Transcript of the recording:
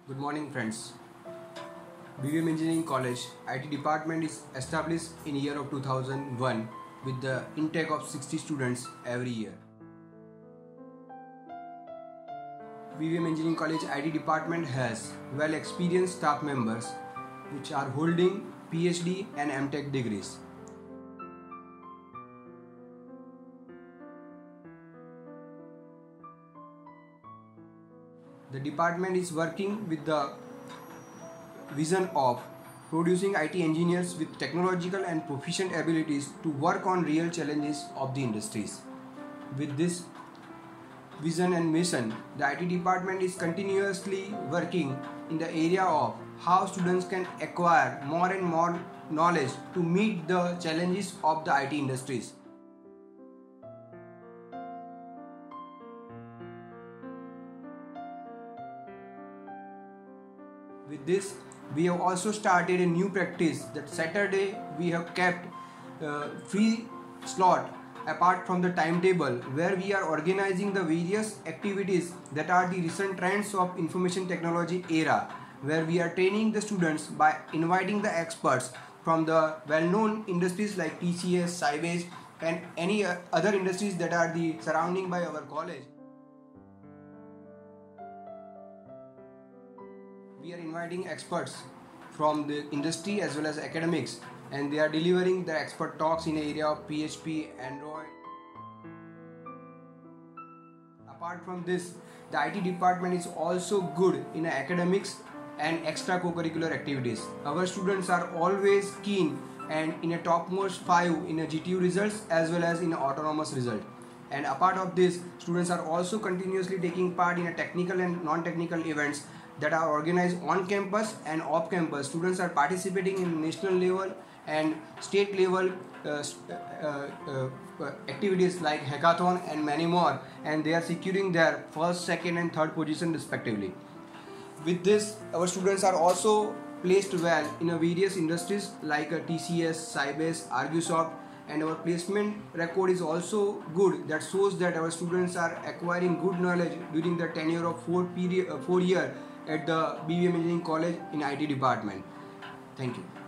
Good morning friends. BVM Engineering College IT Department is established in year of 2001 with the intake of 60 students every year. BVM Engineering College IT Department has well experienced staff members which are holding PhD and MTech degrees. The department is working with the vision of producing IT engineers with technological and proficient abilities to work on real challenges of the industries. With this vision and mission, the IT department is continuously working in the area of how students can acquire more and more knowledge to meet the challenges of the IT industries. With this, we have also started a new practice that Saturday we have kept free slot apart from the timetable, where we are organizing the various activities that are the recent trends of information technology era, where we are training the students by inviting the experts from the well-known industries like TCS, Sybase and any other industries that are the surrounding by our college. We are inviting experts from the industry as well as academics, and they are delivering their expert talks in the area of PHP, Android. Apart from this, the IT department is also good in academics and extra co-curricular activities. Our students are always keen and in a topmost 5 in a GTU results as well as in autonomous result. And apart of this, students are also continuously taking part in a technical and non-technical events that are organized on campus and off campus. Students are participating in national level and state level activities like hackathon and many more, and they are securing their first, second and third position respectively. With this, our students are also placed well in various industries like TCS, Sybase, Ardusoft, and our placement record is also good. That shows that our students are acquiring good knowledge during the tenure of 4 years at the BVM Engineering College in IT department. Thank you.